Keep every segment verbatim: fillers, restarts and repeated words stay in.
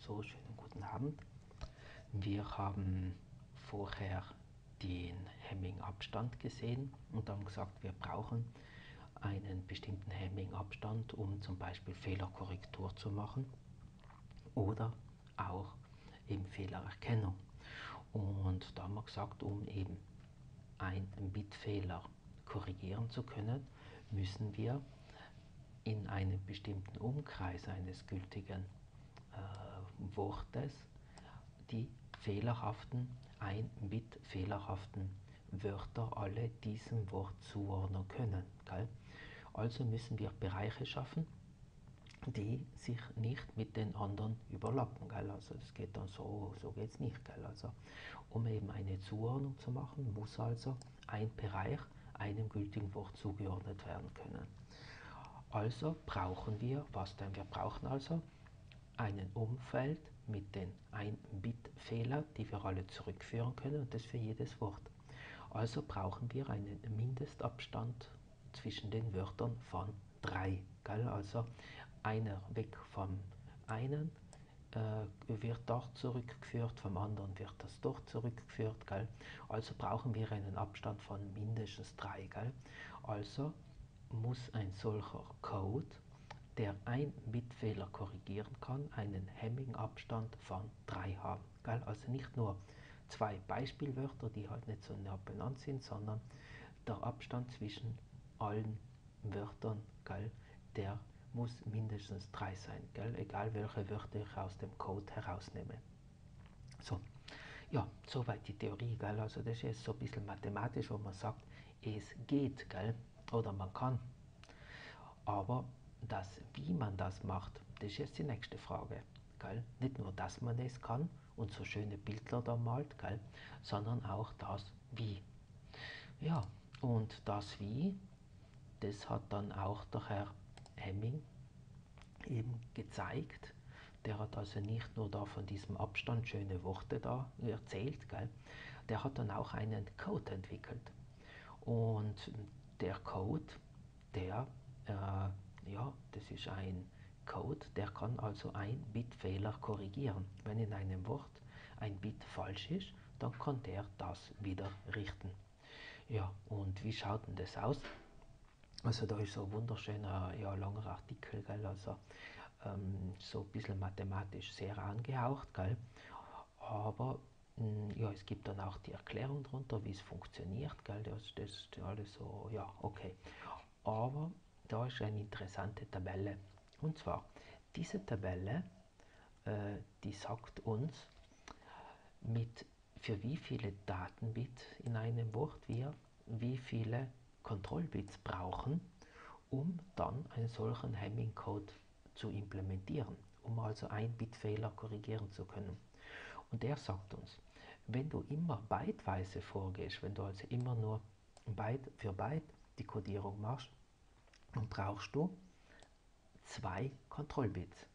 So, schönen guten Abend. Wir haben vorher den Hamming-Abstand gesehen und haben gesagt, wir brauchen einen bestimmten Hamming-Abstand, um zum Beispiel Fehlerkorrektur zu machen oder auch eben Fehlererkennung. Und da haben wir gesagt, um eben einen Bitfehler korrigieren zu können, müssen wir in einem bestimmten Umkreis eines gültigen äh, Wortes die fehlerhaften, ein Bit fehlerhaften Wörter alle diesem Wort zuordnen können. Gell? Also müssen wir Bereiche schaffen, die sich nicht mit den anderen überlappen. Gell? Also das geht dann so, so geht es nicht. Gell? Also um eben eine Zuordnung zu machen, muss also ein Bereich einem gültigen Wort zugeordnet werden können. Also brauchen wir, was denn? Wir brauchen also ein Umfeld mit den ein Bit Fehlern, die wir alle zurückführen können, und das für jedes Wort. Also brauchen wir einen Mindestabstand zwischen den Wörtern von drei. Gell? Also einer weg vom einen äh, wird dort zurückgeführt, vom anderen wird das dort zurückgeführt. Gell? Also brauchen wir einen Abstand von mindestens drei. Gell? Also muss ein solcher Code, der ein Bitfehler korrigieren kann, einen Hamming-Abstand von drei haben. Gell? Also nicht nur zwei Beispielwörter, die halt nicht so nah benannt sind, sondern der Abstand zwischen allen Wörtern, gell, der muss mindestens drei sein, gell? Egal welche Wörter ich aus dem Code herausnehme. So, ja, soweit die Theorie, gell? Also das ist jetzt so ein bisschen mathematisch, wo man sagt, es geht, gell? Oder man kann. Aber das, wie man das macht, das ist jetzt die nächste Frage. Gell? Nicht nur, dass man es kann und so schöne Bildler da malt, gell? Sondern auch das Wie. Ja, und das Wie, das hat dann auch der Herr Hamming eben gezeigt. Der hat also nicht nur da von diesem Abstand schöne Worte da erzählt, gell? Der hat dann auch einen Code entwickelt. Und der Code, der, äh, ja, das ist ein Code, der kann also ein Bit-Fehler korrigieren. Wenn in einem Wort ein Bit falsch ist, dann kann der das wieder richten. Ja, und wie schaut denn das aus? Also da ist so ein wunderschöner, ja, langer Artikel, gell? Also ähm, so ein bisschen mathematisch sehr angehaucht, gell? Aber mh, ja, es gibt dann auch die Erklärung darunter, wie es funktioniert, gell? Das, das ist alles so, ja, okay. Aber da ist eine interessante Tabelle. Und zwar, diese Tabelle, äh, die sagt uns, mit für wie viele Datenbits in einem Wort wir wie viele Kontrollbits brauchen, um dann einen solchen Hamming-Code zu implementieren, um also ein Bitfehler korrigieren zu können. Und der sagt uns, wenn du immer byteweise vorgehst, wenn du also immer nur Byte für Byte die Codierung machst, dann brauchst du zwei Kontrollbits.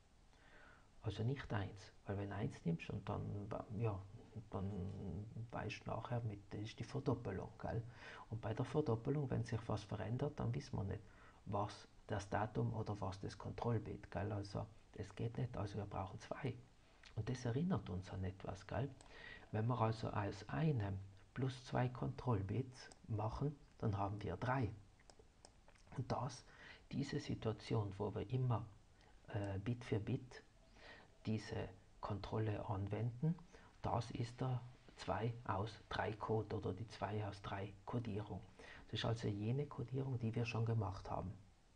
Also nicht eins, weil wenn eins nimmst und dann, ja, dann weißt du nachher, mit, das ist die Verdoppelung. Gell? Und bei der Verdoppelung, wenn sich was verändert, dann wissen wir nicht, was das Datum oder was das Kontrollbit. Gell? Also das geht nicht, also wir brauchen zwei. Und das erinnert uns an etwas. Gell? Wenn wir also aus einem plus zwei Kontrollbits machen, dann haben wir drei. Und das, diese Situation, wo wir immer äh, Bit für Bit diese Kontrolle anwenden, das ist der zwei aus drei Code oder die zwei aus drei Codierung. Das ist also jene Codierung, die wir schon gemacht haben.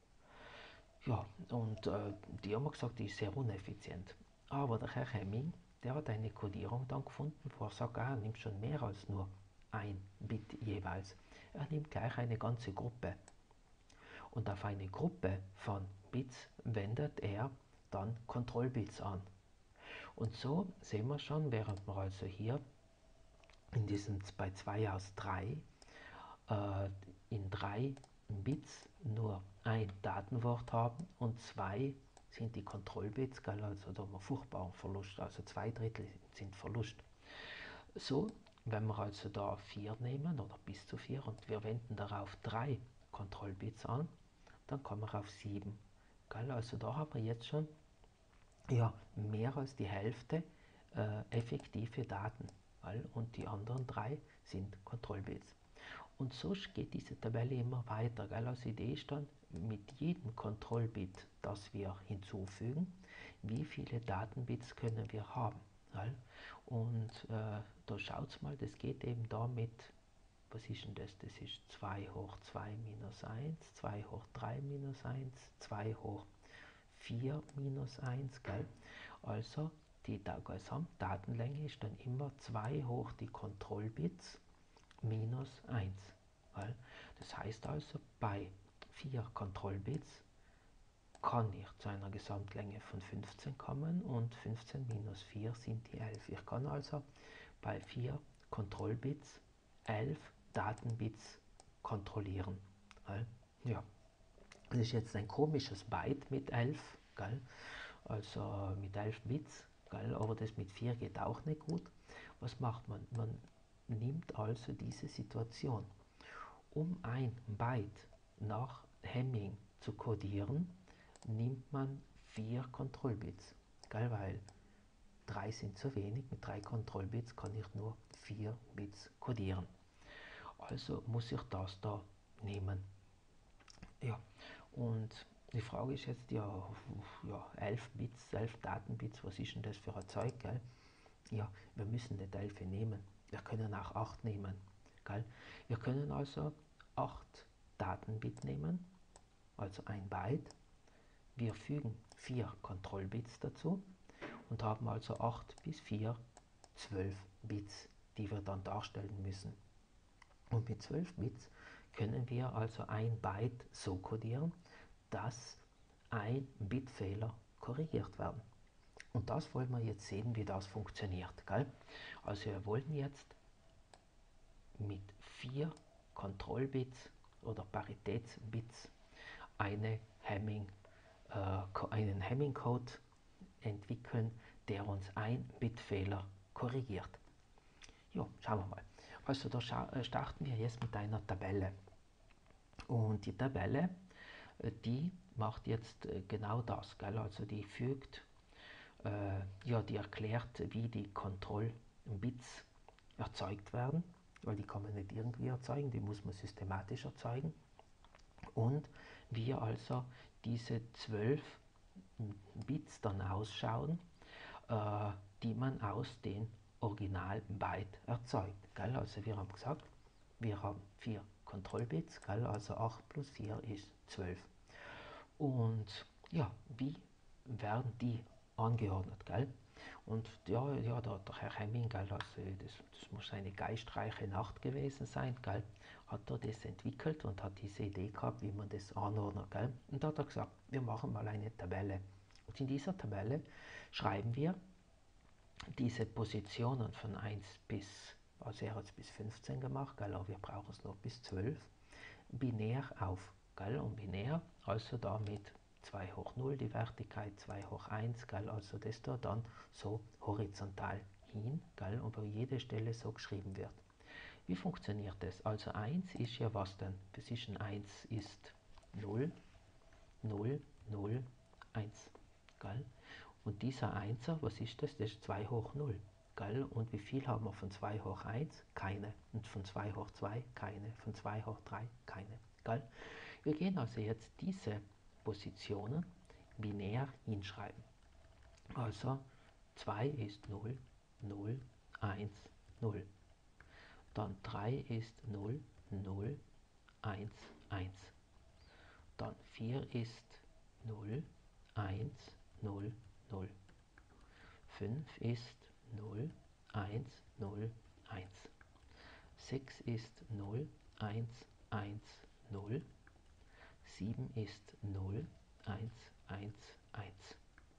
Ja, und äh, die haben wir gesagt, die ist sehr uneffizient. Aber der Herr Hamming, der hat eine Codierung dann gefunden, wo er sagt, ah, er nimmt schon mehr als nur ein Bit jeweils. Er nimmt gleich eine ganze Gruppe. Und auf eine Gruppe von Bits wendet er dann Kontrollbits an. Und so sehen wir schon, während wir also hier in diesem bei zwei aus drei äh, in drei Bits nur ein Datenwort haben und zwei sind die Kontrollbits, gell, also da haben wir furchtbaren Verlust, also zwei Drittel sind Verlust. So, wenn wir also da vier nehmen oder bis zu vier und wir wenden darauf drei Kontrollbits an, dann kommen wir auf sieben. Gell, also da haben wir jetzt schon ja, mehr als die Hälfte äh, effektive Daten, weil, und die anderen drei sind Kontrollbits. Und so geht diese Tabelle immer weiter. Gell? Also die Idee ist dann, mit jedem Kontrollbit, das wir hinzufügen, wie viele Datenbits können wir haben. Gell? Und äh, da schaut mal, das geht eben da mit, was ist denn das? Das ist zwei hoch zwei minus eins, zwei hoch drei minus eins, zwei hoch vier minus eins, gell? Also die Gesamtdatenlänge ist dann immer zwei hoch die Kontrollbits minus eins. Gell? Das heißt also, bei vier Kontrollbits kann ich zu einer Gesamtlänge von fünfzehn kommen und fünfzehn minus vier sind die elf. Ich kann also bei vier Kontrollbits elf Datenbits kontrollieren. Gell? Ja. Das ist jetzt ein komisches Byte mit elf, gell? Also mit elf Bits, gell? Aber das mit vier geht auch nicht gut. Was macht man? Man nimmt also diese Situation. Um ein Byte nach Hamming zu codieren, nimmt man vier Kontrollbits, gell? Weil drei sind zu wenig, mit drei Kontrollbits kann ich nur vier Bits codieren. Also muss ich das da nehmen. Ja, und die Frage ist jetzt, ja, ja elf Bits, elf Datenbits, was ist denn das für ein Zeug, gell? Ja, wir müssen nicht elf nehmen, wir können auch acht nehmen, gell? Wir können also acht Datenbit nehmen, also ein Byte. Wir fügen vier Kontrollbits dazu und haben also acht bis vier, zwölf Bits, die wir dann darstellen müssen. Und mit zwölf Bits können wir also ein Byte so codieren, dass ein Bitfehler korrigiert werden. Und das wollen wir jetzt sehen, wie das funktioniert. Gell? Also wir wollen jetzt mit vier Kontrollbits oder Paritätsbits eine Hamming, äh, einen Hamming-Code entwickeln, der uns ein Bitfehler korrigiert. Jo, schauen wir mal. Also da starten wir jetzt mit einer Tabelle. Und die Tabelle, die macht jetzt genau das, gell? Also die fügt, äh, ja, die erklärt, wie die Kontrollbits erzeugt werden, weil die kann man nicht irgendwie erzeugen, die muss man systematisch erzeugen. Und wie also diese zwölf Bits dann ausschauen, äh, die man aus den Original-Byte erzeugt. Gell? Also wir haben gesagt, wir haben vier Kontrollbits, gell? Also acht plus vier ist zwölf. Und ja, wie werden die angeordnet? Gell? Und ja, ja der, der Herr Hamming, gell, also das, das muss eine geistreiche Nacht gewesen sein, gell, hat er das entwickelt und hat diese Idee gehabt, wie man das anordnet. Gell? Und da hat er gesagt, wir machen mal eine Tabelle. Und in dieser Tabelle schreiben wir diese Positionen von eins bis, also er hat es bis fünfzehn gemacht, gell, aber wir brauchen es noch bis zwölf, binär auf. Gell, und binär, also da mit zwei hoch null die Wertigkeit, zwei hoch eins, gell, also das da dann so horizontal hin, gell, und wo jede Stelle so geschrieben wird. Wie funktioniert das? Also eins ist ja was denn? Position eins ist null, null, null, eins. Gell? Und dieser Einser, was ist das? Das ist zwei hoch null. Gell? Und wie viel haben wir von zwei hoch eins? Keine. Und von zwei hoch zwei? Keine. Von zwei hoch drei? Keine. Gell? Wir gehen also jetzt diese Positionen binär hinschreiben. Also zwei ist null, null, eins, null. Dann drei ist null, null, eins, eins. Dann vier ist null, eins, null, null. fünf ist null, eins, null, eins. sechs ist null, eins, eins, null. sieben ist null, eins, eins, eins.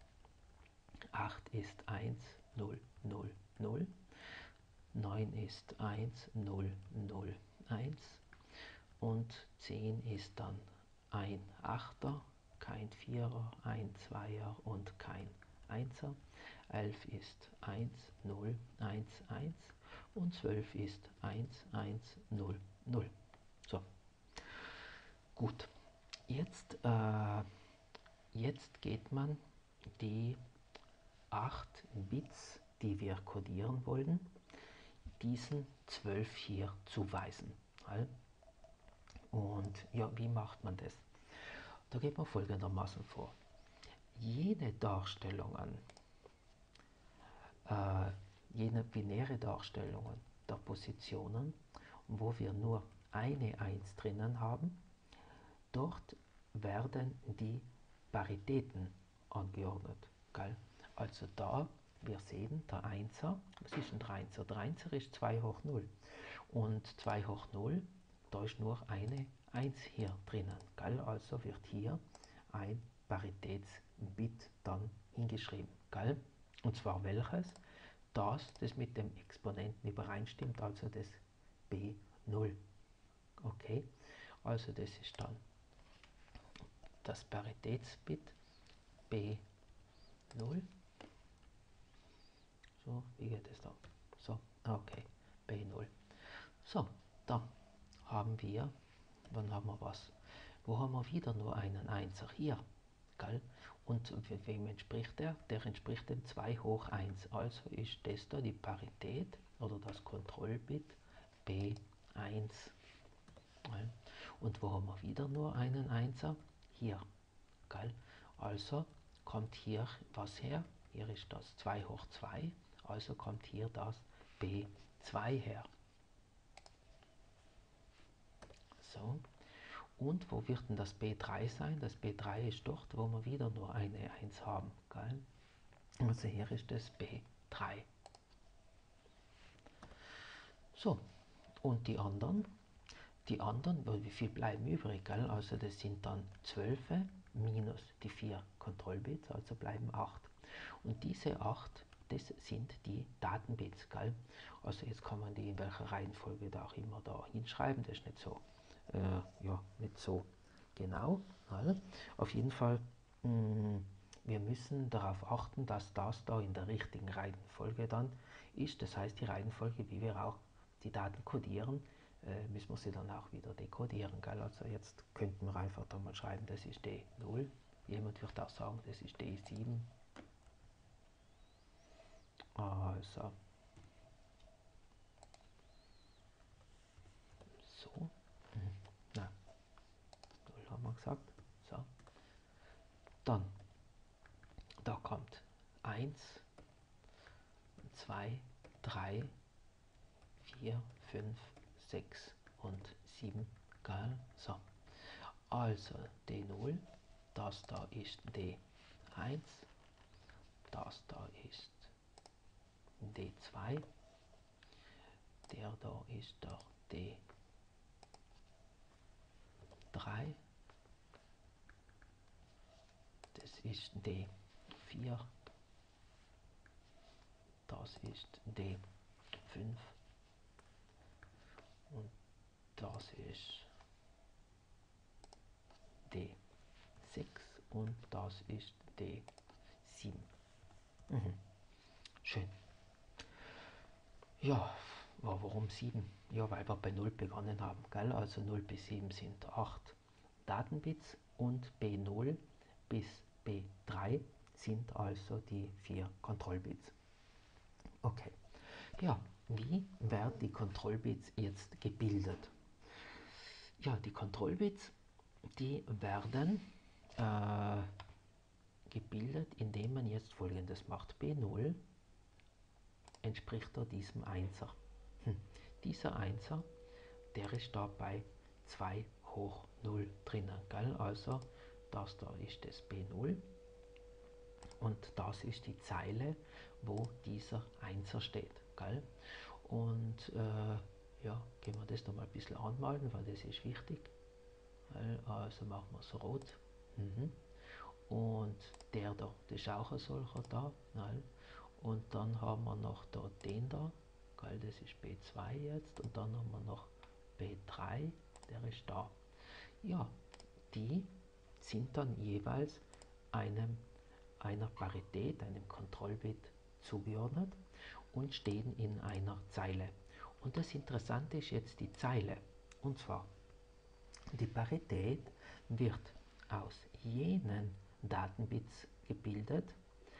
acht ist eins, null, null, null. neun ist eins, null, null, eins. Und zehn ist dann ein Achter, kein Vierer, ein Zweier und kein Einser. elf ist eins, null, eins, eins und zwölf ist eins, eins, null, null. So, gut. Jetzt, äh, jetzt geht man die acht Bits, die wir codieren wollen, diesen zwölf hier zuweisen. Und ja, wie macht man das? Da geht man folgendermaßen vor. Jene Darstellungen, äh, jene binäre Darstellungen der Positionen, wo wir nur eine eins drinnen haben, dort werden die Paritäten angeordnet. Gell? Also da, wir sehen, der Einser, was ist denn der Einser? Der Einser ist zwei hoch null. Und zwei hoch null, da ist nur eine eins hier drinnen. Gell? Also wird hier ein Paritätsbit dann hingeschrieben. Gell? Und zwar welches? Das, das mit dem Exponenten übereinstimmt, also das B null. Okay, also das ist dann das Paritätsbit B null. So, wie geht es da? So, okay, B null. So, dann haben wir, dann haben wir was? Wo haben wir wieder nur einen Einser? Hier, gell? Und wem entspricht der? Der entspricht dem zwei hoch eins. Also ist das da die Parität oder das Kontrollbit B eins. Und wo haben wir wieder nur einen Einser? Hier, gell? Also kommt hier was her? Hier ist das zwei hoch zwei, also kommt hier das B zwei her. So, und wo wird denn das B drei sein? Das B drei ist dort, wo wir wieder nur eine eins haben. Gell? Also hier ist das B drei. So, und die anderen? Die anderen, wie viel bleiben übrig? Gell? Also das sind dann zwölf minus die vier Kontrollbits, also bleiben acht. Und diese acht, das sind die Datenbits. Gell? Also jetzt kann man die in welcher Reihenfolge da auch immer da hinschreiben, das ist nicht so, äh, ja, nicht so genau. Gell? Auf jeden Fall, mh, wir müssen darauf achten, dass das da in der richtigen Reihenfolge dann ist. Das heißt, die Reihenfolge, wie wir auch die Daten codieren, äh, müssen wir sie dann auch wieder dekodieren. Gell? Also jetzt könnten wir einfach dann mal schreiben, das ist D null. Jemand wird auch sagen, das ist D sieben. Also, so, hm. na, null haben wir gesagt. So, dann, da kommt eins, zwei, drei, vier, fünf, sechs und sieben. Geil. So, also D null, das da ist D eins, das da ist D zwei, der da ist der D drei, das ist D vier, das ist D fünf und das ist D sechs und das ist D sieben. Mhm. Schön. Ja, warum sieben? Ja, weil wir bei null begonnen haben. Gell? Also null bis sieben sind acht Datenbits und B null bis B drei sind also die vier Kontrollbits. Okay, ja, wie werden die Kontrollbits jetzt gebildet? Ja, die Kontrollbits, die werden äh, gebildet, indem man jetzt Folgendes macht. B null entspricht da diesem Einser. Hm. Dieser Einser, der ist da bei zwei hoch null drinnen. Gell? Also das da ist das B null und das ist die Zeile, wo dieser Einser steht. Gell? Und äh, ja, gehen wir das noch mal ein bisschen anmalen, weil das ist wichtig. Also machen wir es rot. Mhm. Und der da, das ist auch ein solcher da. Gell? Und dann haben wir noch da den da, gell? Das ist B zwei jetzt. Und dann haben wir noch B drei, der ist da. Ja, die sind dann jeweils einem, einer Parität, einem Kontrollbit zugeordnet und stehen in einer Zeile. Und das Interessante ist jetzt die Zeile. Und zwar, die Parität wird aus jenen Datenbits gebildet,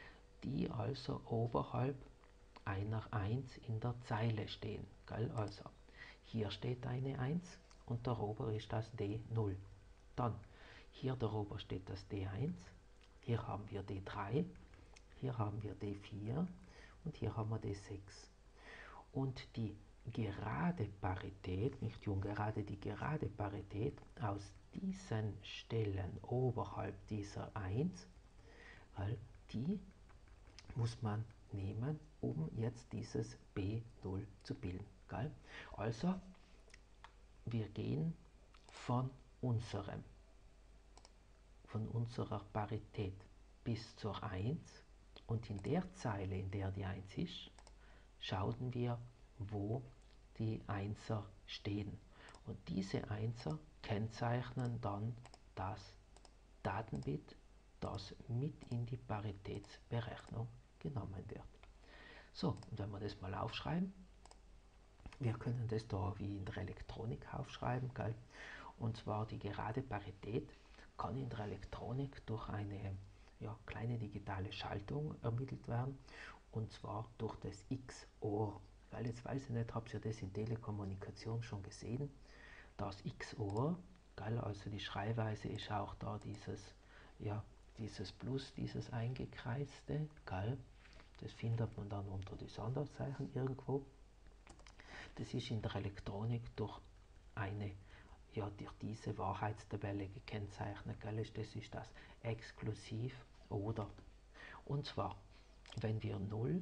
die also oberhalb einer eins in der Zeile stehen. Gell? Also hier steht eine eins und darüber ist das D null. Dann hier darüber steht das D eins, hier haben wir D drei, hier haben wir D vier und hier haben wir D sechs. Und die gerade Parität, nicht die ungerade, die gerade Parität aus diesen Stellen oberhalb dieser eins, weil die muss man nehmen, um jetzt dieses B null zu bilden. Gell? Also, wir gehen von unserem, von unserer Parität bis zur eins und in der Zeile, in der die eins ist, schauen wir, wo die Einser stehen. Und diese Einser kennzeichnen dann das Datenbit, das mit in die Paritätsberechnung genommen wird. So, und wenn wir das mal aufschreiben, wir können das da wie in der Elektronik aufschreiben, gell? Und zwar die gerade Parität kann in der Elektronik durch eine ja, kleine digitale Schaltung ermittelt werden, und zwar durch das X O R. Weil jetzt weiß ich nicht, habt ihr das in Telekommunikation schon gesehen? Das X O R, gell, also die Schreibweise ist auch da dieses, ja, dieses Plus, dieses eingekreiste, gell, das findet man dann unter die Sonderzeichen irgendwo. Das ist in der Elektronik durch eine, ja, durch diese Wahrheitstabelle gekennzeichnet, gell, das ist das Exklusiv oder. Und zwar, wenn wir null,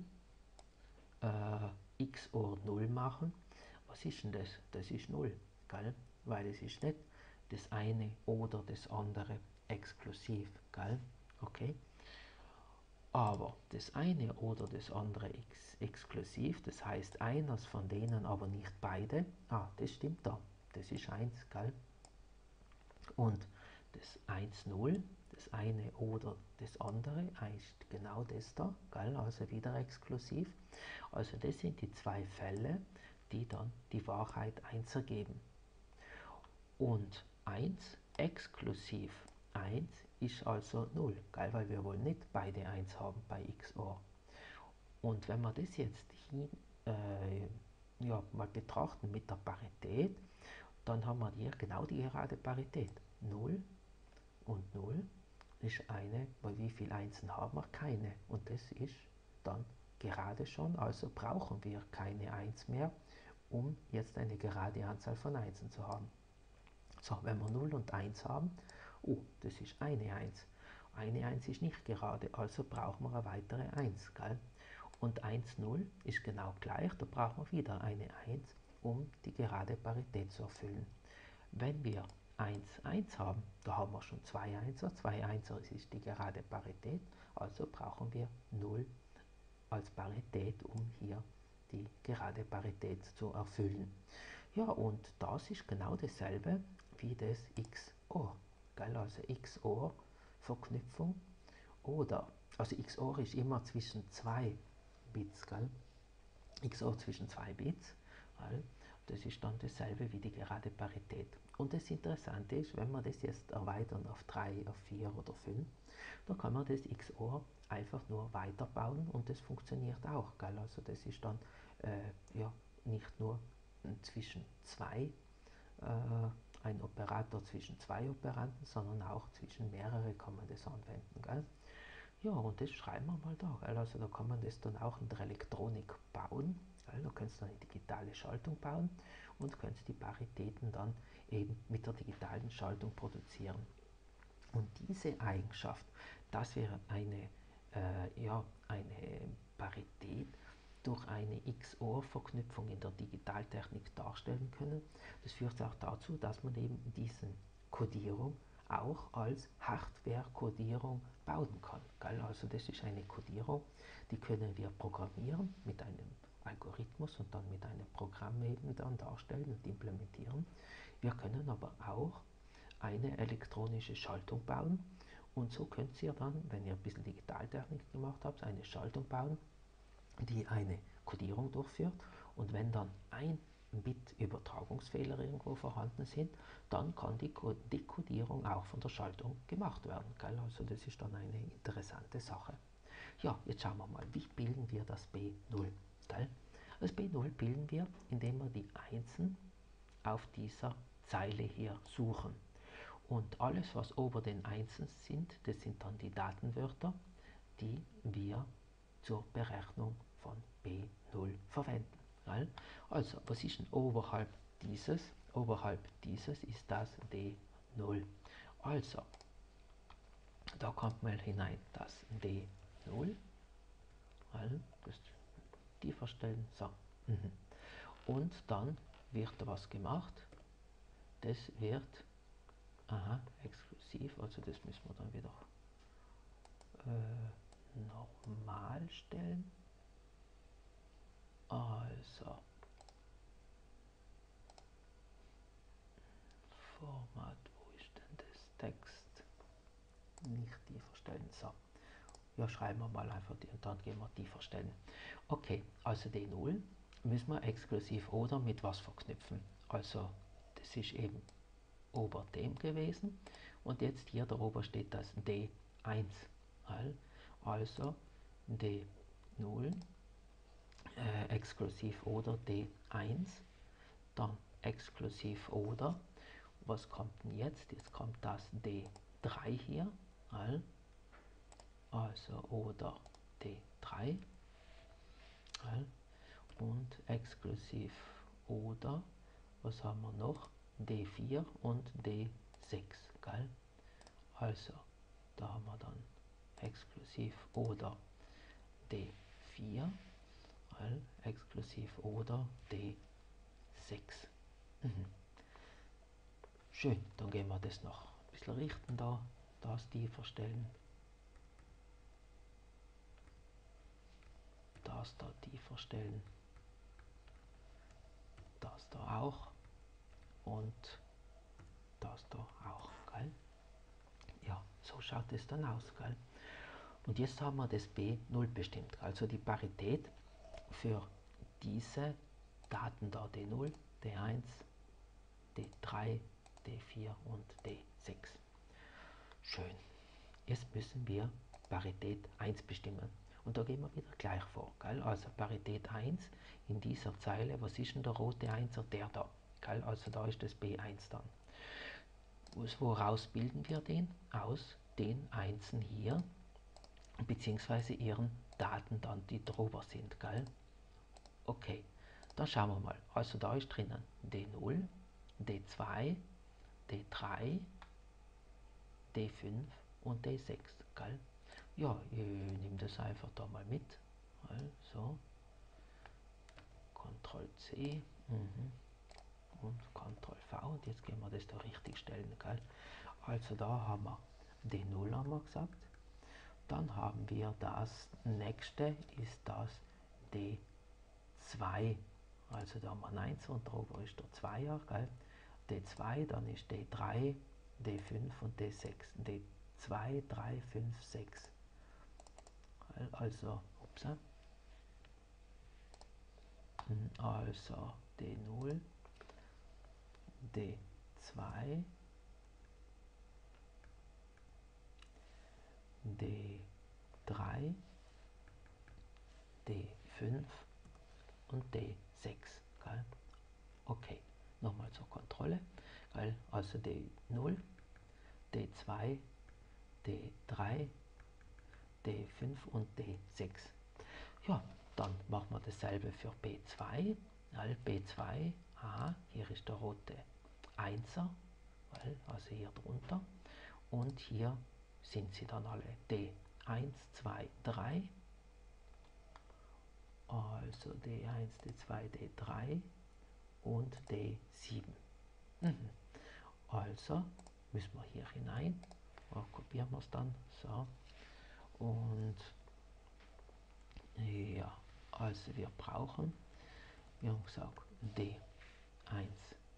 äh, X O R null machen, was ist denn das? Das ist null, gell? Weil es ist nicht das eine oder das andere exklusiv, gell? Okay? Aber das eine oder das andere ex exklusiv, das heißt eines von denen, aber nicht beide. Ah, das stimmt da. Das ist eins, gell? Und das eins null, das eine oder das andere, ist genau das da, gell? Also wieder exklusiv. Also das sind die zwei Fälle, die dann die Wahrheit eins ergeben. Und eins exklusiv eins ist also null, gell? Weil wir wollen nicht beide eins haben bei X O R. Und wenn wir das jetzt hin, äh, ja, mal betrachten mit der Parität, dann haben wir hier genau die gerade Parität. null und null ist eine, weil wie viele Einsen haben wir? Keine. Und das ist dann gerade schon, also brauchen wir keine eins mehr, um jetzt eine gerade Anzahl von Einsen zu haben. So, wenn wir null und eins haben, oh, das ist eine eins. Eine eins ist nicht gerade, also brauchen wir eine weitere eins, gell? Und eins null ist genau gleich, da brauchen wir wieder eine eins, um die gerade Parität zu erfüllen. Wenn wir eins eins haben, da haben wir schon zwei Einser, zwei Einser ist die gerade Parität, also brauchen wir null als Parität, um hier die gerade Parität zu erfüllen. Ja, und das ist genau dasselbe wie das X O R, gell? Also X O R-Verknüpfung oder, also X O R ist immer zwischen zwei Bits, gell? X O R zwischen zwei Bits, gell? Das ist dann dasselbe wie die gerade Parität. Und das Interessante ist, wenn wir das jetzt erweitern auf drei, auf vier oder fünf, da kann man das X O R einfach nur weiterbauen und das funktioniert auch, gell? Also das ist dann äh, ja, nicht nur zwischen zwei, äh, ein Operator zwischen zwei Operanten, sondern auch zwischen mehrere kann man das anwenden, gell? Ja, und das schreiben wir mal da, gell? Also da kann man das dann auch in der Elektronik bauen, gell? Da kannst du eine digitale Schaltung bauen und kannst die Paritäten dann eben mit der digitalen Schaltung produzieren. Und diese Eigenschaft, dass wir eine, äh, ja, eine Parität durch eine X O R-Verknüpfung in der Digitaltechnik darstellen können, das führt auch dazu, dass man eben diese Codierung auch als Hardware-Codierung bauen kann. Gell? Also das ist eine Codierung, die können wir programmieren mit einem Algorithmus und dann mit einem Programm eben dann darstellen und implementieren. Wir können aber auch eine elektronische Schaltung bauen und so könnt ihr dann, wenn ihr ein bisschen Digitaltechnik gemacht habt, eine Schaltung bauen, die eine Codierung durchführt, und wenn dann ein Bit Übertragungsfehler irgendwo vorhanden sind, dann kann die Dekodierung auch von der Schaltung gemacht werden. Gell? Also das ist dann eine interessante Sache. Ja, jetzt schauen wir mal, wie bilden wir das B null? Gell? Das B null bilden wir, indem wir die Einsen auf dieser Zeile hier suchen. Und alles, was ober den Einsen sind, das sind dann die Datenwörter, die wir zur Berechnung von B null verwenden. Gell? Also, was ist denn oberhalb dieses? Oberhalb dieses ist das D null. Also, da kommt mal hinein das D null. Gell? Das die verstellen. So. Mhm. Und dann wird was gemacht. Das wird aha, exklusiv, also das müssen wir dann wieder äh, normal stellen. Also Format, wo ist denn das Text? Nicht die verstellen. So. Ja, schreiben wir mal einfach die und dann gehen wir die verstellen. Okay, also D null müssen wir exklusiv oder mit was verknüpfen. Also das ist eben ober dem gewesen und jetzt hier darüber steht das D eins. Also D null äh, exklusiv oder D eins, dann exklusiv oder, was kommt denn jetzt? Jetzt kommt das D drei hier, also oder D drei und exklusiv oder, was haben wir noch? D vier und D sechs, gell? Also da haben wir dann exklusiv oder D vier, gell? Exklusiv oder D sechs. Mhm. Schön, dann gehen wir das noch ein bisschen richten da, das die verstellen, das da die verstellen, das da auch und das da auch, gell? Ja, so schaut es dann aus, gell? Und jetzt haben wir das B null bestimmt, also die Parität für diese Daten da D null, D eins, D drei, D vier und D sechs. Schön. Jetzt müssen wir Parität eins bestimmen. Und da gehen wir wieder gleich vor. Gell? Also Parität eins in dieser Zeile, was ist denn der rote Einser? Der da. Gell? Also da ist das B eins dann. Woraus bilden wir den? Aus den Einsen hier, beziehungsweise ihren Daten dann, die drüber sind. Gell? Okay, dann schauen wir mal. Also da ist drinnen D null, D zwei, D drei, D fünf und D sechs. Gell? Ja, ich nehme das einfach da mal mit. Also, Ctrl C mhm. und Ctrl V. Und jetzt gehen wir das da richtig stellen. Gell? Also da haben wir D null, haben wir gesagt. Dann haben wir das nächste, ist das D zwei. Also da haben wir ein eins und darüber ist der zweier. Gell? D zwei, dann ist D drei, D fünf und D sechs. D zwei, drei, fünf, sechs. Also, ups, also D null, D zwei, D drei, D fünf und D sechs. Gell? Okay, nochmal zur Kontrolle. Gell? Also D null, D zwei, D drei, D fünf und D sechs. Ja, dann machen wir dasselbe für B zwei. Gell? B zwei, aha, hier ist der rote Einser, gell? Also hier drunter. Und hier sind sie dann alle D eins, zwei, drei. Also D eins, D zwei, D drei und D sieben. Mhm. Also müssen wir hier hinein. Oh, kopieren wir es dann. So. Und ja, also wir brauchen, wir haben gesagt, D eins,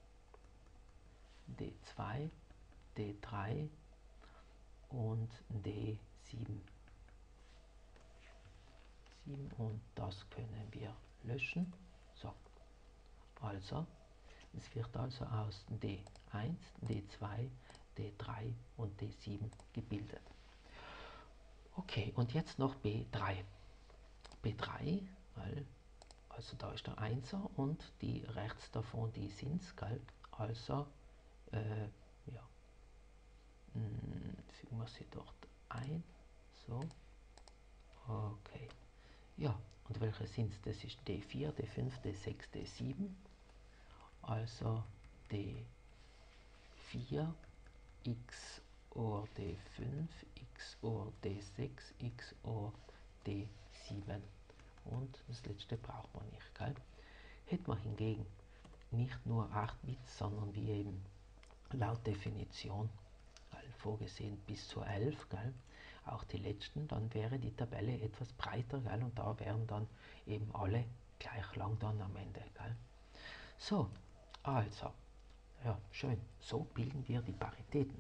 D zwei, D drei und D sieben. Und das können wir löschen. So, also, es wird also aus D eins, D zwei, D drei und D sieben gebildet. Okay, und jetzt noch B drei. B drei, weil, also da ist der Einser und die rechts davon, die sind's, gell? Also, äh, ja, hm, fügen wir sie dort ein. So, okay. Ja, und welche sind es? Das ist D vier, D fünf, D sechs, D sieben. Also D vier, X or D fünf, X or D sechs, X or D sieben. Und das letzte braucht man nicht, gell? Hätte man hingegen nicht nur acht Bits, sondern wie eben laut Definition gell, vorgesehen bis zu elf, gell, auch die letzten, dann wäre die Tabelle etwas breiter, gell, und da wären dann eben alle gleich lang dann am Ende. Gell. So, also, ja, schön, so bilden wir die Paritäten.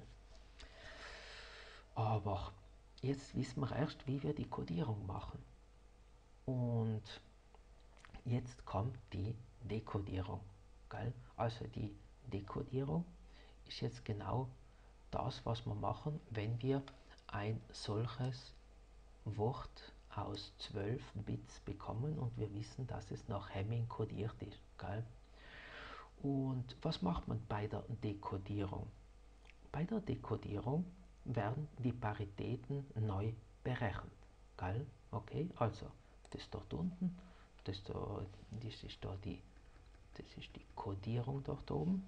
Aber jetzt wissen wir erst, wie wir die Kodierung machen. Und jetzt kommt die Dekodierung. Gell? Also die Dekodierung ist jetzt genau das, was wir machen, wenn wir ein solches Wort aus zwölf Bits bekommen und wir wissen, dass es nach Hamming kodiert ist. Gell? Und was macht man bei der Dekodierung? Bei der Dekodierung werden die Paritäten neu berechnet. Gell? Okay, also das dort unten, das, da, das ist da die, das ist die Kodierung dort oben.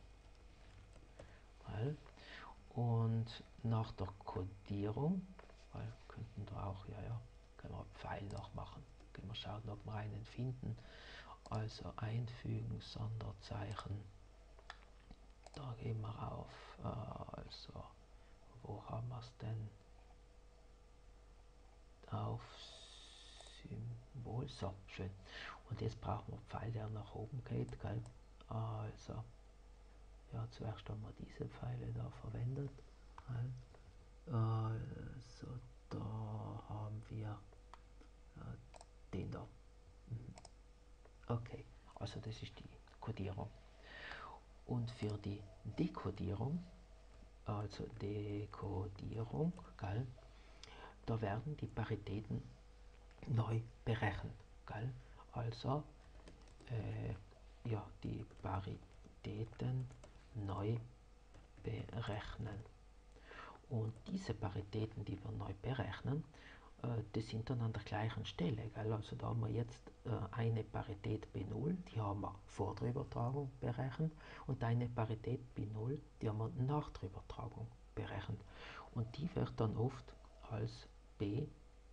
Gell? Und nach der Kodierung, weil könnten da auch, ja, ja, können wir Pfeil noch machen. Können wir schauen, ob wir einen finden. Also einfügen, Sonderzeichen. Da gehen wir auf, äh, also, wo haben wir es denn? Auf Symbol, so, schön. Und jetzt brauchen wir Pfeil, der nach oben geht, gell? Also, ja, zuerst haben wir diese Pfeile da verwendet. Gell? Also, da haben wir äh, den da. Okay, also das ist die Kodierung. Und für die Dekodierung, also Dekodierung, gell, da werden die Paritäten neu berechnet. Gell? Also äh, ja, die Paritäten neu berechnen. Und diese Paritäten, die wir neu berechnen, äh, das sind dann an der gleichen Stelle. Gell? Also da haben wir jetzt äh, eine Parität B null, die haben wir vor der Übertragung berechnet, und eine Parität B null, die haben wir nach der Übertragung berechnet. Und die wird dann oft als B,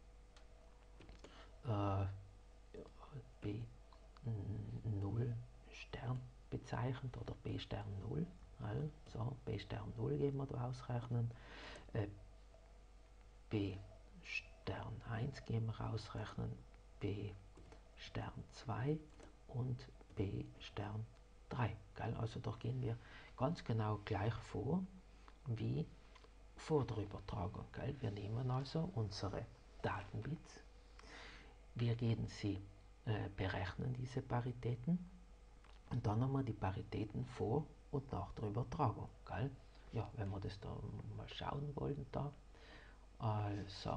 äh, B null Stern bezeichnet oder B Stern null. Also B Stern null gehen wir da ausrechnen. Äh, B Stern eins gehen wir ausrechnen. B Stern zwei und B Stern drei. Gell? Also da gehen wir ganz genau gleich vor wie vor der Übertragung. Gell? Wir nehmen also unsere Datenbits, wir gehen sie äh, berechnen, diese Paritäten, und dann haben wir die Paritäten vor und nach der Übertragung. Gell? Ja, wenn wir das da mal schauen wollen, da, also,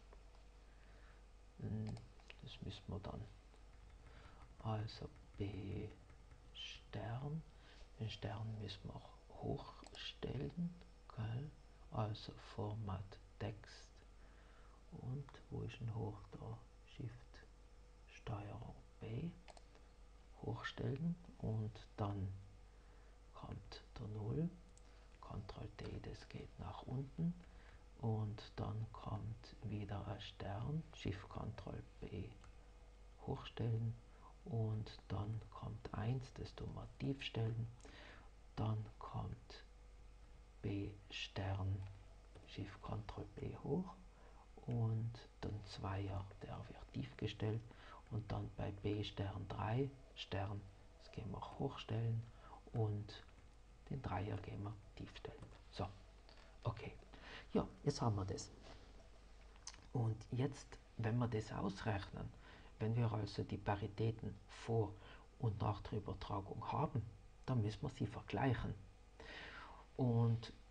das müssen wir dann, also B Stern, den Stern müssen wir auch hochstellen, gell? Also Format Text, und wo ist denn hoch da? Shift Steuerung B, hochstellen, und dann kommt der null, Ctrl D, das geht nach unten, und dann kommt wieder ein Stern, Shift Ctrl B, hochstellen, und dann kommt eins, das tun wir tief stellen, dann kommt B Stern, Shift Ctrl B hoch, und dann Zweier, der wird tief gestellt, und dann bei B Stern drei, Stern, das gehen wir hochstellen, und den Dreier gehen wir tief stellen. So, okay. Ja, jetzt haben wir das. Und jetzt, wenn wir das ausrechnen, wenn wir also die Paritäten vor und nach der Übertragung haben, dann müssen wir sie vergleichen. Und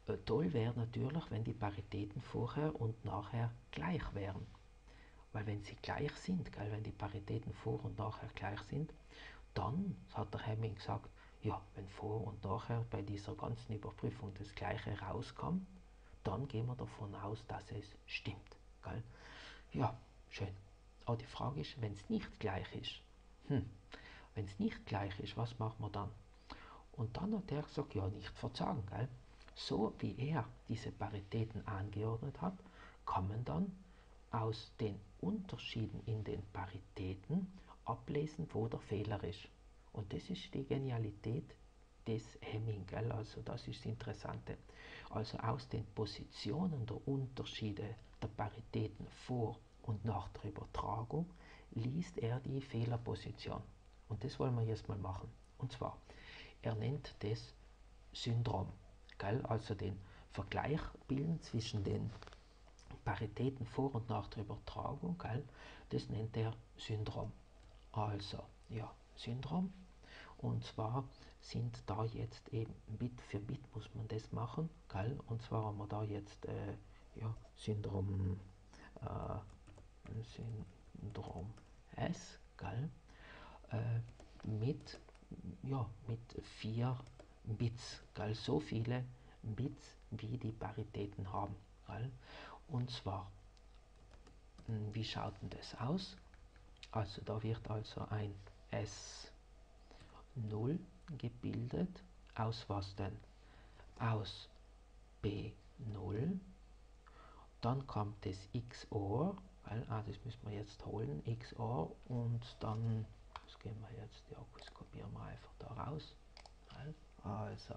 Äh, toll wäre natürlich, wenn die Paritäten vorher und nachher gleich wären. Weil wenn sie gleich sind, gell, wenn die Paritäten vor und nachher gleich sind, dann hat der Hamming gesagt, ja, wenn vor und nachher bei dieser ganzen Überprüfung das Gleiche rauskam, dann gehen wir davon aus, dass es stimmt. Gell? Ja, schön. Aber die Frage ist, wenn es nicht gleich ist, hm, wenn es nicht gleich ist, was machen wir dann? Und dann hat er gesagt, ja, nicht verzagen. Gell? So wie er diese Paritäten angeordnet hat, kann man dann aus den Unterschieden in den Paritäten ablesen, wo der Fehler ist. Und das ist die Genialität des Hamming, gell? Also das ist das Interessante. Also aus den Positionen der Unterschiede der Paritäten vor und nach der Übertragung liest er die Fehlerposition. Und das wollen wir jetzt mal machen. Und zwar, er nennt das Syndrom, gell? Also den Vergleich bilden zwischen den Paritäten vor und nach der Übertragung, gell? Das nennt er Syndrom. Also, ja, Syndrom. Und zwar sind da jetzt eben Bit für Bit muss man das machen, gell? Und zwar haben wir da jetzt äh, ja, Syndrom, äh, Syndrom S, gell? Äh, mit, ja, mit vier Bits, gell? So viele Bits, wie die Paritäten haben, gell? Und zwar, wie schaut denn das aus? Also da wird also ein S null gebildet. Aus was denn? Aus B null. Dann kommt das X O R. Weil, ah, das müssen wir jetzt holen. X O R. Und dann, das gehen wir jetzt, ja, das kopieren wir einfach da raus. Also,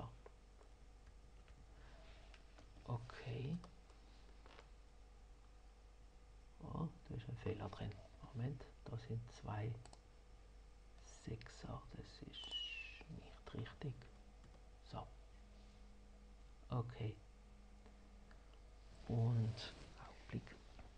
okay. Oh, da ist ein Fehler drin. Moment, da sind zwei Sechser, das ist nicht richtig. So. Okay. Und, Augenblick.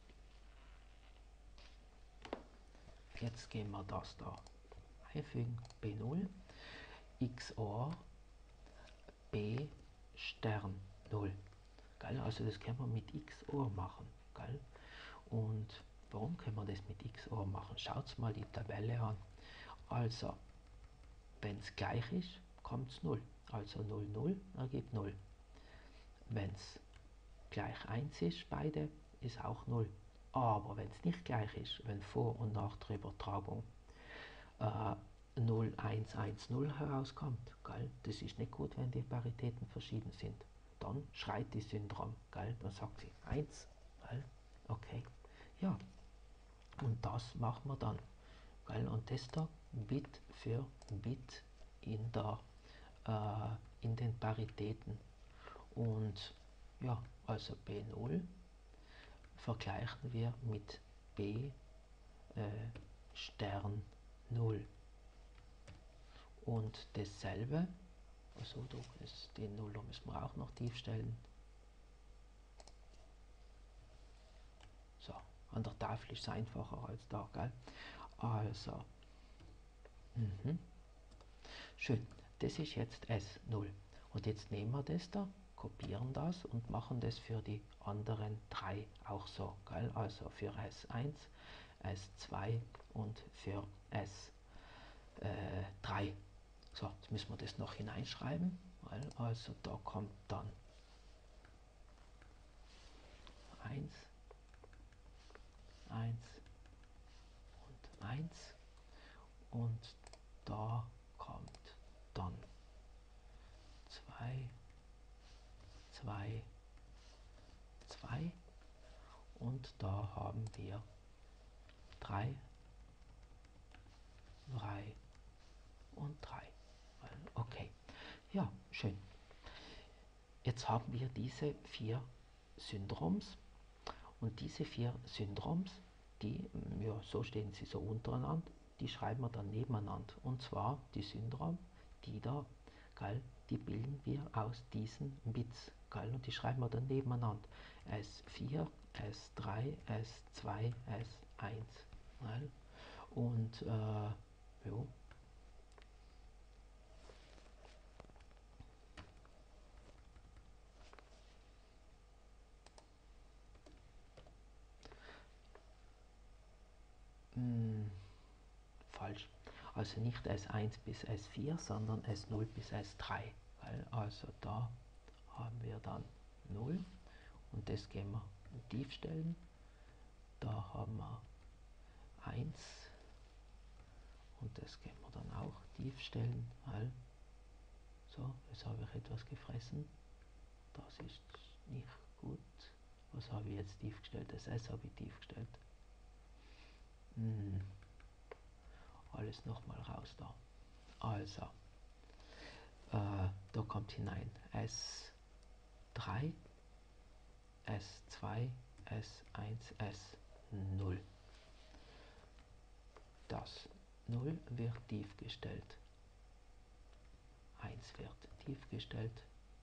Jetzt gehen wir das da einfügen. B null, X O R, B Stern null. Geil? Also das können wir mit X O R machen. Geil? Und warum können wir das mit X O R machen? Schaut mal die Tabelle an. Also, wenn es gleich ist, kommt es null. Also null, null ergibt null. Wenn es gleich eins ist, beide, ist auch null. Aber wenn es nicht gleich ist, wenn vor und nach der Übertragung äh, null, eins, eins, null herauskommt, gell? Das ist nicht gut, wenn die Paritäten verschieden sind. Dann schreit die Syndrom, gell? Dann sagt sie eins, gell? Okay, ja, und das machen wir dann, gell? Und das da Bit für Bit in, der, äh, in den Paritäten. Und ja, also B null vergleichen wir mit B äh, Stern null. Und dasselbe, also ist den Nuller müssen wir auch noch tief stellen. So, an der Tafel ist es einfacher als da, gell? Also, mhm. Schön, das ist jetzt S null. Und jetzt nehmen wir das da, kopieren das und machen das für die anderen drei auch so, gell? Also für S eins, S zwei und für S drei. So, jetzt müssen wir das noch hineinschreiben, weil also da kommt dann eins, eins und eins und da kommt dann zwei, zwei, zwei und da haben wir drei, drei und drei. Okay, ja, schön. Jetzt haben wir diese vier Syndroms und diese vier Syndroms, die, ja, so stehen sie so untereinander, die schreiben wir dann nebeneinander. Und zwar die Syndrom, die da, gell, die bilden wir aus diesen Bits, gell, und die schreiben wir dann nebeneinander. S vier, S drei, S zwei, S eins. Gell? Und äh, jo. falsch. Also nicht S eins bis S vier, sondern S null bis S drei. Also da haben wir dann null und das gehen wir tief stellen. Da haben wir eins und das gehen wir dann auch tief stellen. So, jetzt habe ich etwas gefressen. Das ist nicht gut. Was habe ich jetzt tief gestellt? Das S habe ich tief gestellt. Hm. Alles nochmal raus da. Also, äh, da kommt hinein S drei, S zwei, S eins, S null. Das null wird tief gestellt. eins wird tief gestellt.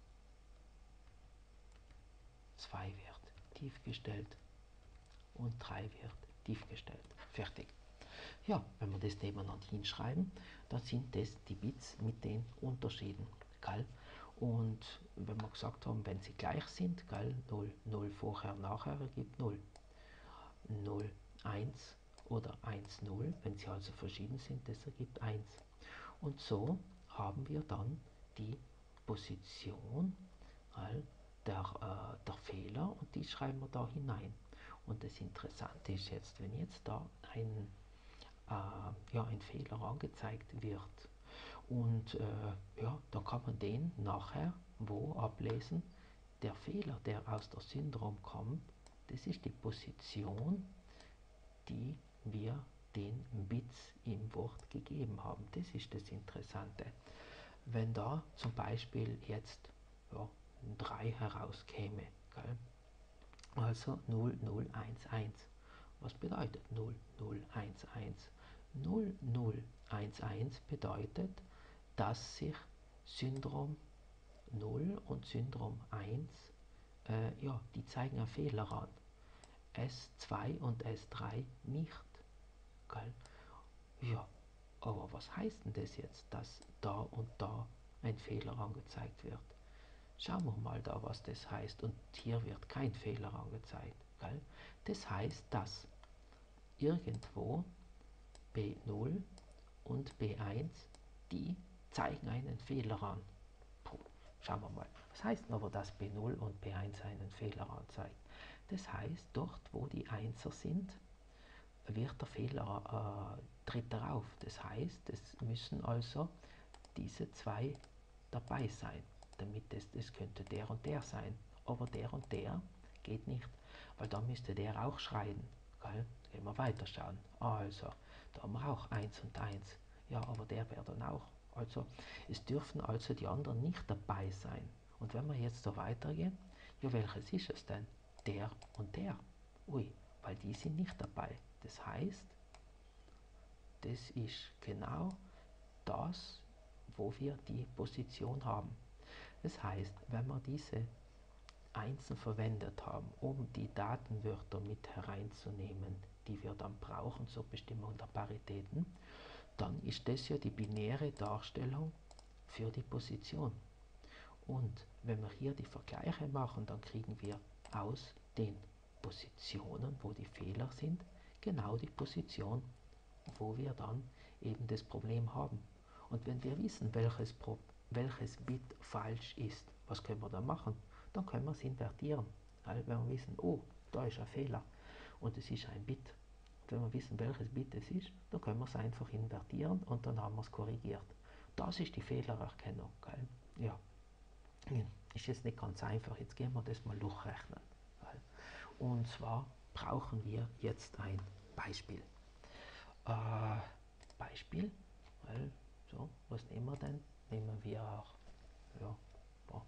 zwei wird tief gestellt. Und drei wird tief gestellt. Fertig. Ja, wenn wir das nebeneinander hinschreiben, dann sind das die Bits mit den Unterschieden. Gell? Und wenn wir gesagt haben, wenn sie gleich sind, gell, null, null vorher, nachher ergibt null. null, eins oder eins, null, wenn sie also verschieden sind, das ergibt eins. Und so haben wir dann die Position gell, der, äh, der Fehler und die schreiben wir da hinein. Und das Interessante ist jetzt, wenn jetzt da ein Äh, ja, ein Fehler angezeigt wird. Und äh, ja, da kann man den nachher wo ablesen. Der Fehler, der aus der Syndrom kommt, das ist die Position, die wir den Bits im Wort gegeben haben. Das ist das Interessante. Wenn da zum Beispiel jetzt ja, ein drei herauskäme, gell? Also null null eins eins. Was bedeutet null null eins eins? null null eins eins bedeutet, dass sich Syndrom null und Syndrom eins, äh, ja, die zeigen einen Fehler an. S zwei und S drei nicht. Gell? Ja, aber was heißt denn das jetzt, dass da und da ein Fehler angezeigt wird? Schauen wir mal da, was das heißt. Und hier wird kein Fehler angezeigt. Gell? Das heißt, dass irgendwo B null und B eins, die zeigen einen Fehler an. Puh, schauen wir mal. Was heißt denn aber, dass B null und B eins einen Fehler anzeigt? Das heißt, dort wo die Einser sind, wird der Fehler, äh, tritt er auf. Das heißt, es müssen also diese zwei dabei sein, damit es, das könnte der und der sein. Aber der und der geht nicht, weil da müsste der auch schreiben. Gell? Gehen wir weiter schauen. Also, da haben wir auch eins und eins. Ja, aber der wäre dann auch. Also, es dürfen also die anderen nicht dabei sein. Und wenn wir jetzt so weitergehen, ja, welches ist es denn? Der und der. Ui, weil die sind nicht dabei. Das heißt, das ist genau das, wo wir die Position haben. Das heißt, wenn wir diese Einsen verwendet haben, um die Datenwörter mit hereinzunehmen, die wir dann brauchen zur Bestimmung der Paritäten, dann ist das ja die binäre Darstellung für die Position. Und wenn wir hier die Vergleiche machen, dann kriegen wir aus den Positionen, wo die Fehler sind, genau die Position, wo wir dann eben das Problem haben. Und wenn wir wissen, welches, Pro welches Bit falsch ist, was können wir dann machen? Dann können wir es invertieren. Also wenn wir wissen, oh, da ist ein Fehler und es ist ein Bit. Und wenn wir wissen, welches Bit es ist, dann können wir es einfach invertieren und dann haben wir es korrigiert. Das ist die Fehlererkennung. Gell? Ja. Ist jetzt nicht ganz einfach. Jetzt gehen wir das mal durchrechnen. Gell? Und zwar brauchen wir jetzt ein Beispiel. Äh, Beispiel, weil, so, was nehmen wir denn? Nehmen wir auch, ja, boah,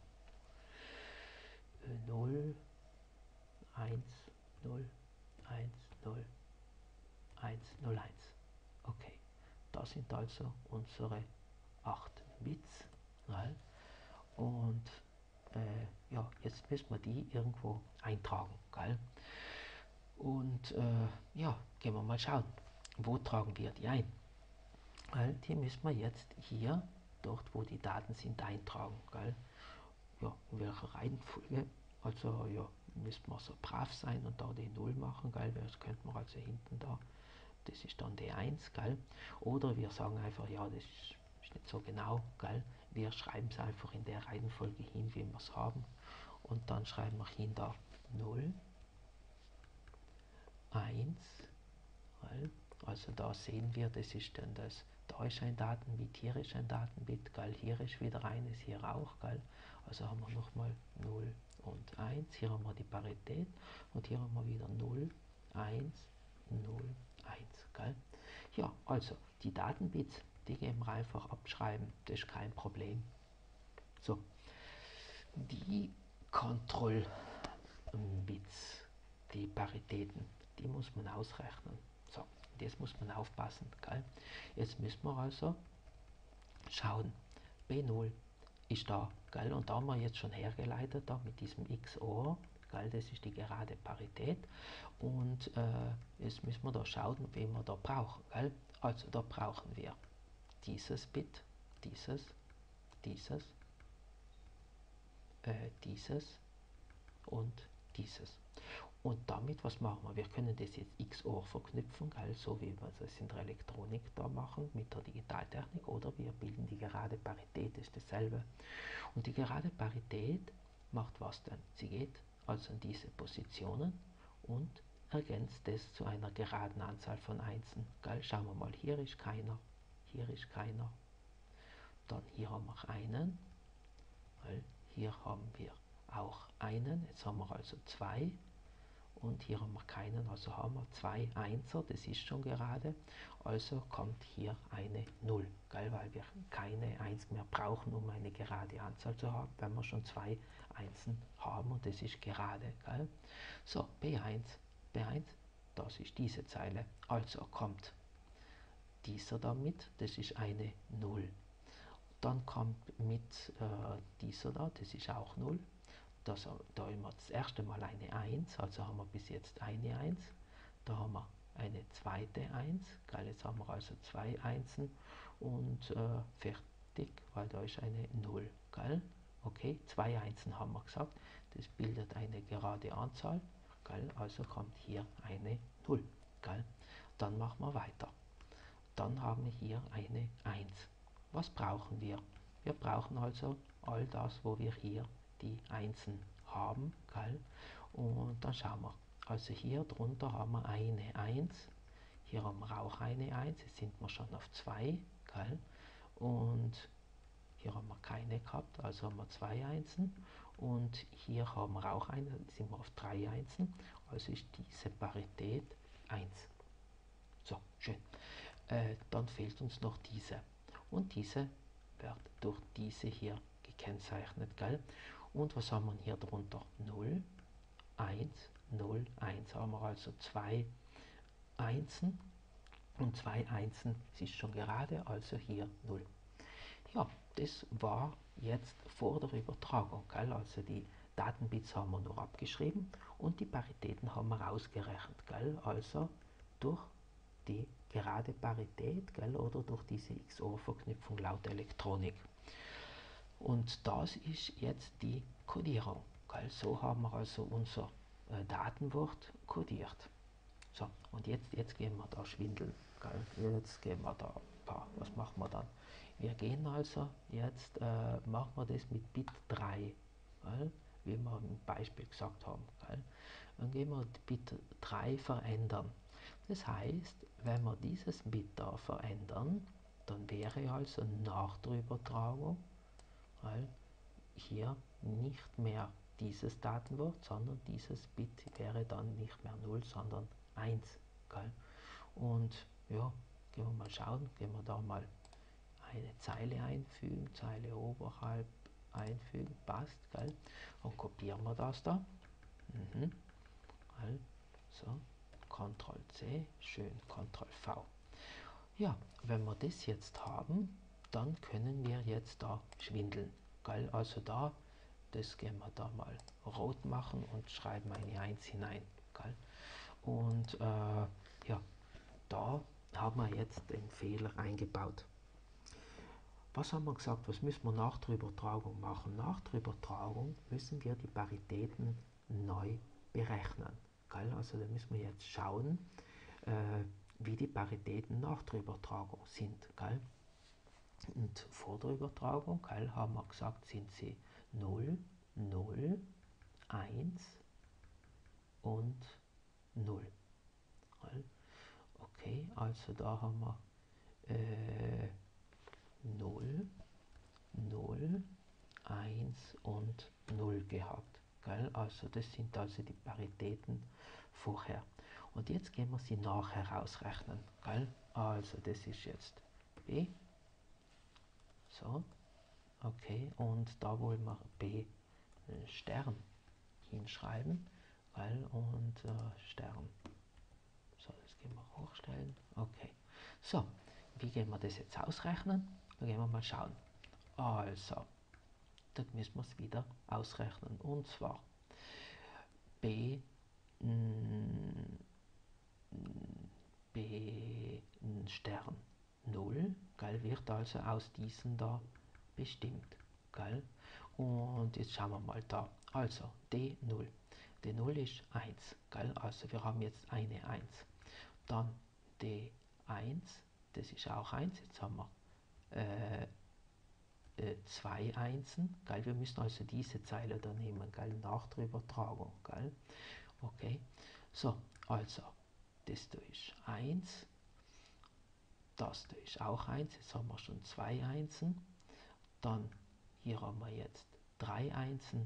null, eins, null, eins, null, eins, null, eins. Okay, das sind also unsere acht Bits. Weil, und äh, ja, jetzt müssen wir die irgendwo eintragen. Gell? Und äh, ja, gehen wir mal schauen, wo tragen wir die ein? Weil die müssen wir jetzt hier, dort wo die Daten sind, eintragen. Gell? Ja, in welcher Reihenfolge? Also ja, müsste man so brav sein und da die null machen, gell? Das könnte man also hinten da das ist dann D eins, gell? Oder wir sagen einfach, ja, das ist nicht so genau, gell? Wir schreiben es einfach in der Reihenfolge hin, wie wir es haben. Und dann schreiben wir hin da null, eins, gell? Also da sehen wir, das ist dann das, da ist ein Datenbit, hier ist ein Datenbit, gell? Hier ist wieder eines, hier auch, gell? Also haben wir nochmal null und eins, hier haben wir die Parität und hier haben wir wieder null, eins, null, eins, gell? Ja, also die Datenbits, die gehen wir einfach abschreiben, das ist kein Problem. So, die Kontrollbits, die Paritäten, die muss man ausrechnen. So, jetzt muss man aufpassen, gell? Jetzt müssen wir also schauen, B null ist da, gell? Und da haben wir jetzt schon hergeleitet, da mit diesem X O R, gell? Das ist die gerade Parität. Und äh, jetzt müssen wir da schauen, wen wir da brauchen, gell? Also da brauchen wir dieses Bit, dieses, dieses, äh, dieses und dieses. Und damit, was machen wir? Wir können das jetzt X O R verknüpfen, gell, so wie wir das in der Elektronik da machen, mit der Digitaltechnik, oder wir bilden die gerade Parität, das ist dasselbe. Und die gerade Parität macht was denn? Sie geht also in diese Positionen und ergänzt das zu einer geraden Anzahl von Einsen. Gell? Schauen wir mal, hier ist keiner, hier ist keiner. Dann hier haben wir einen, weil hier haben wir auch einen, jetzt haben wir also zwei. Und hier haben wir keinen, also haben wir zwei Einser, das ist schon gerade, also kommt hier eine null, gell, weil wir keine eins mehr brauchen, um eine gerade Anzahl zu haben, wenn wir schon zwei Einsen haben und das ist gerade, gell. So, B eins, B eins, das ist diese Zeile, also kommt dieser damit, das ist eine null. Dann kommt mit äh, dieser da, das ist auch null. Das, da haben wir das erste Mal eine eins, also haben wir bis jetzt eine eins. Da haben wir eine zweite eins, geil, jetzt haben wir also zwei Einsen und äh, fertig, weil da ist eine null, geil. Okay, zwei Einsen haben wir gesagt, das bildet eine gerade Anzahl, geil, also kommt hier eine null, geil. Dann machen wir weiter. Dann haben wir hier eine eins. Was brauchen wir? Wir brauchen also all das, wo wir hier die Einsen haben, gell? Und dann schauen wir. Also hier drunter haben wir eine eins, hier haben wir auch eine eins, jetzt sind wir schon auf zwei, gell? Und hier haben wir keine gehabt, also haben wir zwei Einsen. Und hier haben wir auch eine, dann sind wir auf drei Einsen, also ist diese Parität eins. So, schön. Äh, dann fehlt uns noch diese. Und diese wird durch diese hier gekennzeichnet, gell? Und was haben wir hier drunter? null, eins, null, eins. Haben wir also zwei Einsen und zwei Einsen, es ist schon gerade, also hier null. Ja, das war jetzt vor der Übertragung, gell? Also die Datenbits haben wir nur abgeschrieben und die Paritäten haben wir ausgerechnet, gell? Also durch die gerade Parität, gell? Oder durch diese X O R-Verknüpfung laut Elektronik. Und das ist jetzt die Codierung. Gell? So haben wir also unser äh, Datenwort codiert. So, und jetzt, jetzt gehen wir da schwindeln. Gell? Jetzt gehen wir da, pa, was machen wir dann? Wir gehen also, jetzt äh, machen wir das mit Bit drei, gell? Wie wir im Beispiel gesagt haben. Gell? Dann gehen wir Bit drei verändern. Das heißt, wenn wir dieses Bit da verändern, dann wäre also nach der Übertragung, weil hier nicht mehr dieses Datenwort, sondern dieses Bit wäre dann nicht mehr null, sondern eins. Gell? Und ja, gehen wir mal schauen, gehen wir da mal eine Zeile einfügen, Zeile oberhalb einfügen, passt, gell? Und kopieren wir das da. Mhm. Gell? So, Ctrl C, schön, Ctrl V. Ja, wenn wir das jetzt haben, dann können wir jetzt da schwindeln. Gell? Also da, das gehen wir da mal rot machen und schreiben eine eins hinein. Gell? Und äh, ja, da haben wir jetzt den Fehler eingebaut. Was haben wir gesagt, was müssen wir nach der Übertragung machen? Nach der Übertragung müssen wir die Paritäten neu berechnen. Gell? Also da müssen wir jetzt schauen, äh, wie die Paritäten nach der Übertragung sind. Gell? Und vor der Übertragung, gell, haben wir gesagt, sind sie null, null, eins und null. Gell? Okay, also da haben wir äh, null, null, eins und null gehabt. Gell? Also das sind also die Paritäten vorher. Und jetzt gehen wir sie nachher ausrechnen. Gell? Also das ist jetzt B. So, okay, und da wollen wir B Stern hinschreiben. Gell? Und äh, Stern. So, das gehen wir hochstellen. Okay. So, wie gehen wir das jetzt ausrechnen? Da gehen wir mal schauen. Also, da müssen wir es wieder ausrechnen. Und zwar B, B Stern null, gell, wird also aus diesen da bestimmt. Gell? Und jetzt schauen wir mal da. Also D null. D null ist eins. Gell? Also wir haben jetzt eine eins. Dann D eins, das ist auch eins. Jetzt haben wir äh, äh, zwei Einsen. Gell? Wir müssen also diese Zeile da nehmen, gell? Nach der Übertragung. Gell? Okay, so, also das da ist eins, das da ist auch eins, jetzt haben wir schon zwei Einsen, dann hier haben wir jetzt drei Einsen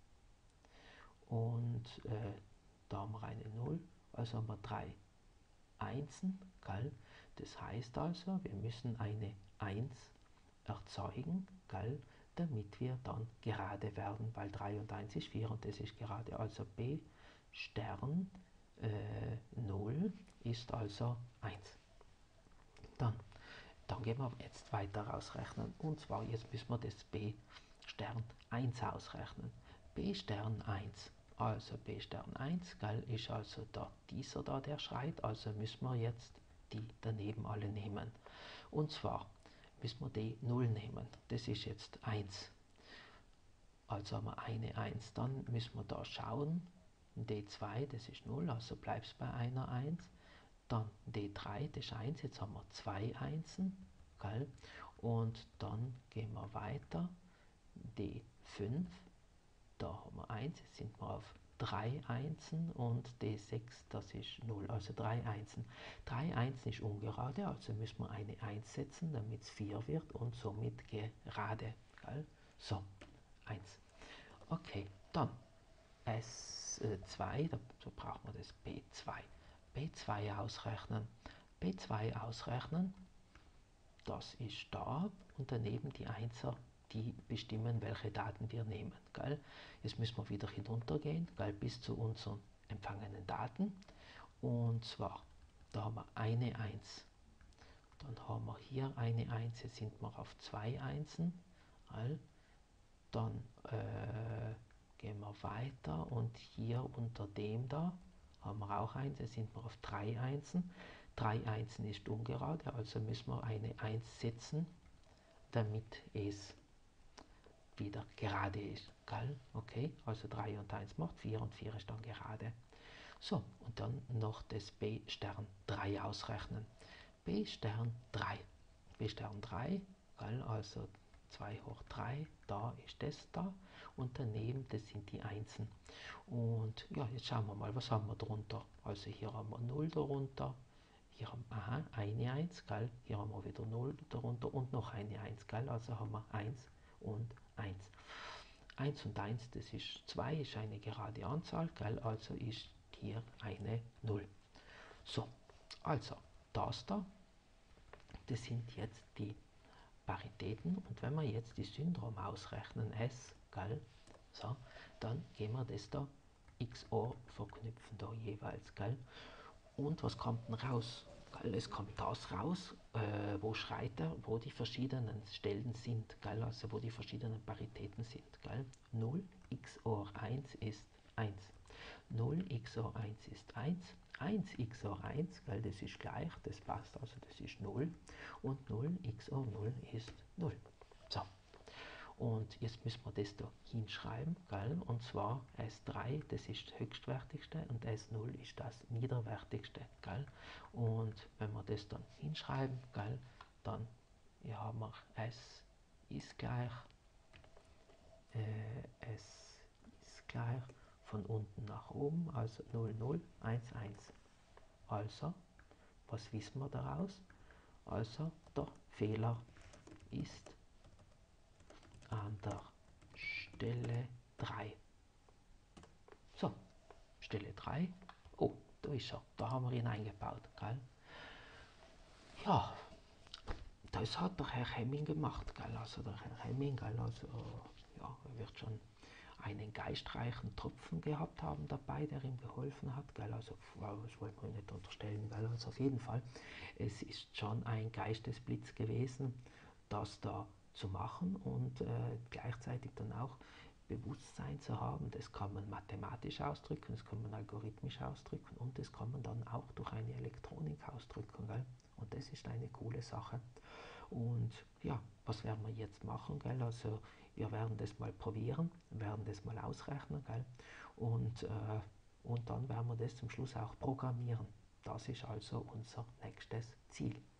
und äh, da haben wir eine null, also haben wir drei Einsen, gell? Das heißt also, wir müssen eine eins erzeugen, gell? Damit wir dann gerade werden, weil drei und eins ist vier und das ist gerade, also B Stern äh, null ist also eins. Dann, dann gehen wir jetzt weiter ausrechnen, und zwar jetzt müssen wir das B Stern eins ausrechnen. B Stern eins, also B Stern eins, gell, ist also da dieser da, der schreit, also müssen wir jetzt die daneben alle nehmen. Und zwar müssen wir D null nehmen, das ist jetzt eins. Also haben wir eine eins, dann müssen wir da schauen, D zwei, das ist null, also bleibt es bei einer eins. Dann D drei, das ist eins, jetzt haben wir zwei Einsen, gell? Und dann gehen wir weiter, D fünf, da haben wir eins, jetzt sind wir auf drei Einsen, und D sechs, das ist null, also drei Einsen. drei Einsen ist ungerade, also müssen wir eine eins setzen, damit es vier wird und somit gerade. Gell? So, eins. Okay, dann S zwei, da, da brauchen wir das B zwei. B zwei ausrechnen. B zwei ausrechnen, das ist da, und daneben die Einser, die bestimmen, welche Daten wir nehmen. Gell? Jetzt müssen wir wieder hinuntergehen, gell, bis zu unseren empfangenen Daten. Und zwar, da haben wir eine eins. Dann haben wir hier eine eins, jetzt sind wir auf zwei Einsen. Gell? Dann äh, gehen wir weiter, und hier unter dem da haben wir auch eins, jetzt sind wir auf drei Einsen. drei Einsen ist ungerade, also müssen wir eine eins setzen, damit es wieder gerade ist. Gell? Okay, also drei und eins macht vier und vier ist dann gerade. So, und dann noch das B Stern drei ausrechnen. B Stern drei. B Stern drei, gell? Also zwei hoch drei, da ist das da, und daneben, das sind die Einsen. Und ja, jetzt schauen wir mal, was haben wir drunter. Also hier haben wir null darunter, hier haben wir aha, eine eins, gell? Hier haben wir wieder null darunter und noch eine eins, gell? Also haben wir eins und eins. eins und eins, das ist zwei, ist eine gerade Anzahl, gell? Also ist hier eine null. So, also das da, das sind jetzt die Paritäten, und wenn wir jetzt die Syndrom ausrechnen, S, gell, so, dann gehen wir das da X O R verknüpfen da jeweils, gell, und was kommt denn raus? Gell, es kommt das raus, äh, wo schreit er, wo die verschiedenen Stellen sind, gell, also wo die verschiedenen Paritäten sind, gell. null X O R eins ist eins, null X O R eins ist eins, eins X O R eins, gell, das ist gleich, das passt, also das ist null, und null X O R null ist null. So, Und jetzt müssen wir das da hinschreiben, gell? Und zwar S drei, das ist das höchstwertigste und S null ist das niederwertigste, gell? Und wenn wir das dann hinschreiben, gell, dann hier haben wir S ist gleich, äh, S ist gleich von unten nach oben, also null, null, eins, eins. Also, was wissen wir daraus? Also, der Fehler ist an der Stelle drei. So, Stelle drei. Oh, da ist er. Da haben wir ihn eingebaut. Gell? Ja, das hat der Herr Hemming gemacht. Gell? Also der Herr Hemming, gell? Also, ja, er wird schon einen geistreichen Tropfen gehabt haben dabei, der ihm geholfen hat. Gell? Also, das wollen wir nicht unterstellen. Gell? Also auf jeden Fall, es ist schon ein Geistesblitz gewesen, das da zu machen und äh, gleichzeitig dann auch Bewusstsein zu haben. Das kann man mathematisch ausdrücken, das kann man algorithmisch ausdrücken und das kann man dann auch durch eine Elektronik ausdrücken. Gell? Und das ist eine coole Sache. Und ja, was werden wir jetzt machen? Gell? Also wir werden das mal probieren, werden das mal ausrechnen, gell? Und, äh, und dann werden wir das zum Schluss auch programmieren. Das ist also unser nächstes Ziel.